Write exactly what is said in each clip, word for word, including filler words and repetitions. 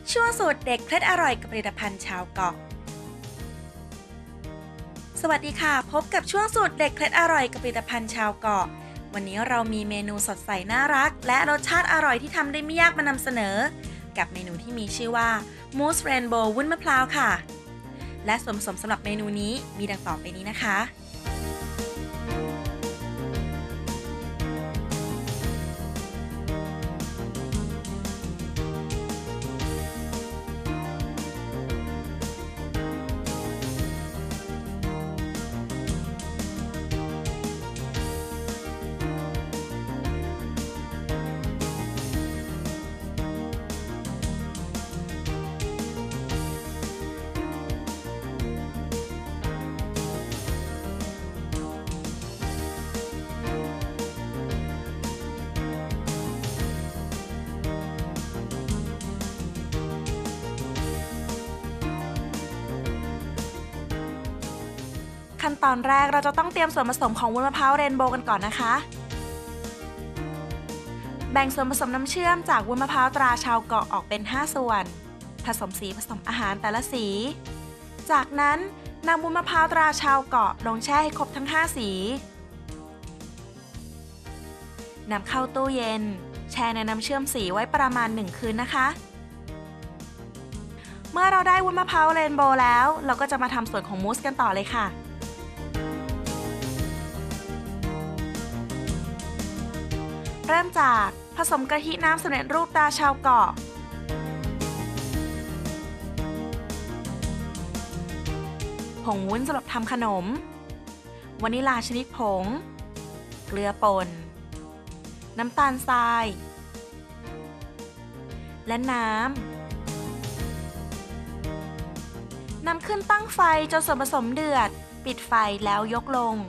ช่วงสูตรเด็กเคล็ดอร่อยกับผลิตภัณฑ์ชาวเกาะสวัสดีค่ะพบกับช่วงสูตรเด็กเคล็ดอร่อยกับผลิตภัณฑ์ชาวเกาะวันนี้เรามีเมนูสดใสน่ารักและรสชาติอร่อยที่ทำได้ไม่ยากมานำเสนอกับเมนูที่มีชื่อว่ามูสเรนโบว์วุ้นมะพร้าวค่ะและส่วนผสมสำหรับเมนูนี้มีดังต่อไปนี้นะคะขั้นตอนแรกเราจะต้องเตรียมส่วนผสมของวุ้นมะพร้าวเรนโบว์กันก่อนนะคะแบ่งส่วนผสมน้ำเชื่อมจากวุ้นมะพร้าวตราชาวเกาะออกเป็นห้าส่วนผสมสีผสมอาหารแต่ละสีจากนั้นนำวุ้นมะพร้าวตราชาวเกาะลงแช่ให้ครบทั้งห้าสีนำเข้าตู้เย็นแช่ในน้ำเชื่อมสีไว้ประมาณหนึ่งคืนนะคะเมื่อเราได้วุ้นมะพร้าวเรนโบว์แล้วเราก็จะมาทำส่วนของมูสกันต่อเลยค่ะเริ่มจากผสมกะทิน้ำสำเร็จรูปตราชาวเกาะผงวุ้นสำหรับทำขนมวานิลาชนิดผงเกลือป่นน้ำตาลทรายและน้ำนำขึ้นตั้งไฟจนส่วนผสมเดือดปิดไฟแล้วยกลง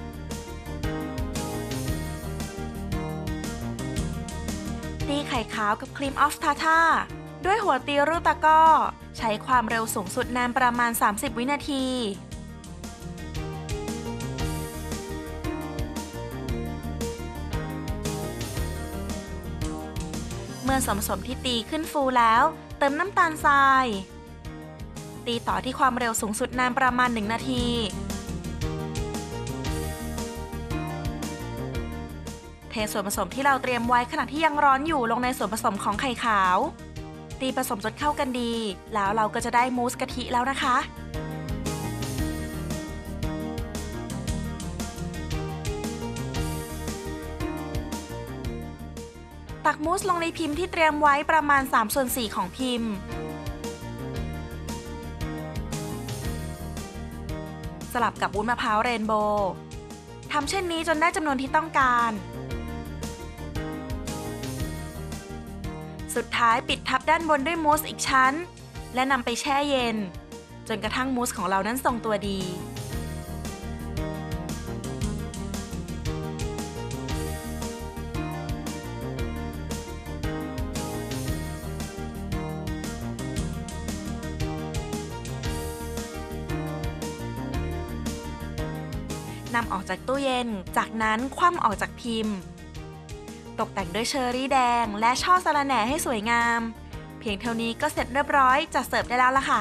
ตีไข่ขาวกับครีมออฟทาท่าด้วยหัวตีรูปตะกร้อใช้ความเร็วสูงสุดนานประมาณสามสิบวินาทีเมื่อส่วนผสมที่ตีขึ้นฟูแล้วเติมน้ำตาลทรายตีต่อที่ความเร็วสูงสุดนานประมาณหนึ่งนาทีเทส่วนผสมที่เราเตรียมไว้ขณะที่ยังร้อนอยู่ลงในส่วนผสมของไข่ขาวตีผสมจนเข้ากันดีแล้วเราก็จะได้มูสกะทิแล้วนะคะตักมูสลงในพิมพ์ที่เตรียมไว้ประมาณสามส่วนสี่ของพิมพ์สลับกับวุ้นมะพร้าวเรนโบว์ทำเช่นนี้จนได้จำนวนที่ต้องการสุดท้ายปิดทับด้านบนด้วยมูสอีกชั้นและนำไปแช่เย็นจนกระทั่งมูสของเรานั้นทรงตัวดีนำออกจากตู้เย็นจากนั้นคว่ำออกจากพิมพ์ตกแต่งด้วยเชอร์รี่แดงและช่อสะระแหน่ให้สวยงามเพียงเท่านี้ก็เสร็จเรียบร้อยจัดเสิร์ฟได้แล้วล่ะค่ะ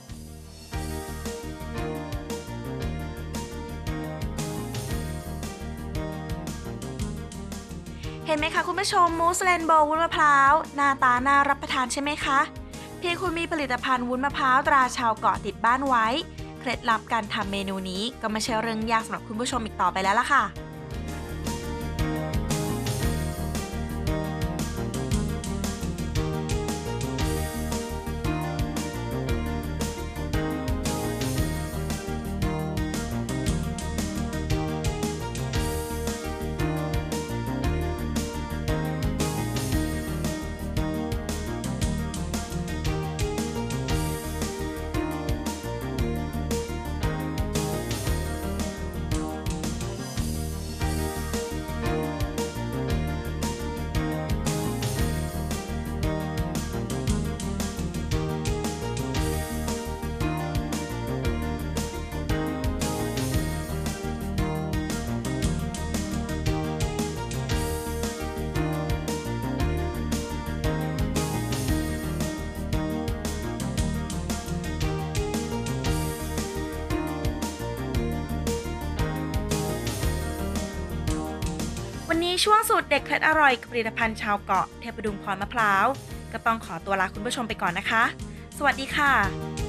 เห็นไหมคะคุณผู้ชมมูสเรนโบว์วุ้นมะพร้าวหน้าตาน่ารับประทานใช่ไหมคะเพียงคุณมีผลิตภัณฑ์วุ้นมะพร้าวตราชาวเกาะติดบ้านไว้เคล็ดลับการทำเมนูนี้ก็ไม่ใช่เรื่องยากสำหรับคุณผู้ชมอีกต่อไปแล้วล่ะค่ะช่วงสูตรเด็ดเคล็ดอร่อยกับผลิตภัณฑ์ชาวเกาะเทพดุงพรมะพร้าวก็ต้องขอตัวลาคุณผู้ชมไปก่อนนะคะสวัสดีค่ะ